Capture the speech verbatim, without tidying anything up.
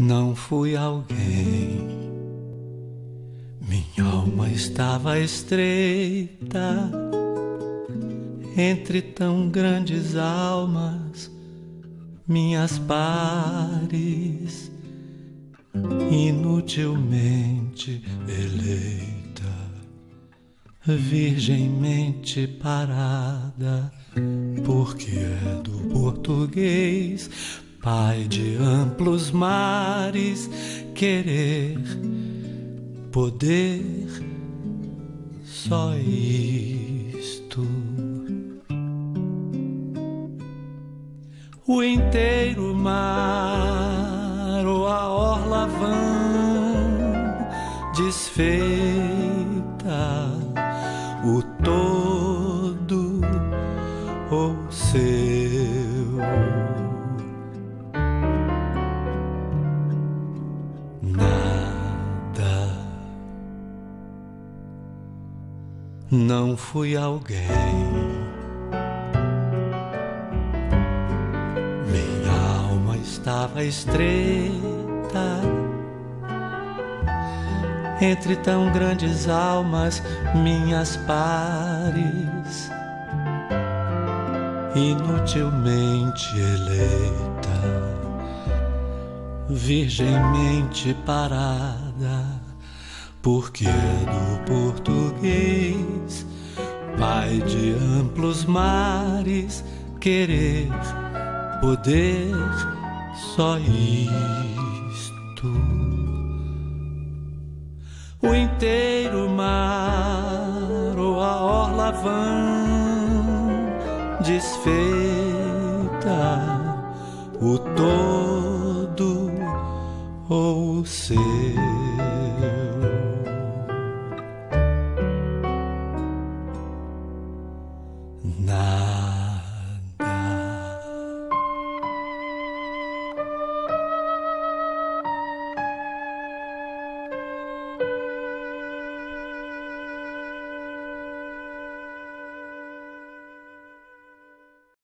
Não fui alguém, minha alma estava estreita entre tão grandes almas, minhas pares, inutilmente eleita, virgemmente parada, porque é do português, pai de amplos mares, querer, poder, só isto. O inteiro mar ou a orla vã desfeita, o todo ou seu. Nada. Não fui alguém. Minha alma estava estreita entre tão grandes almas, minhas pares, inutilmente eleita, virgemmente parada, porque é do português, pai de amplos mares, querer, poder, só isto. O inteiro mar ou a orla vã desfeita, o todo ou o ser.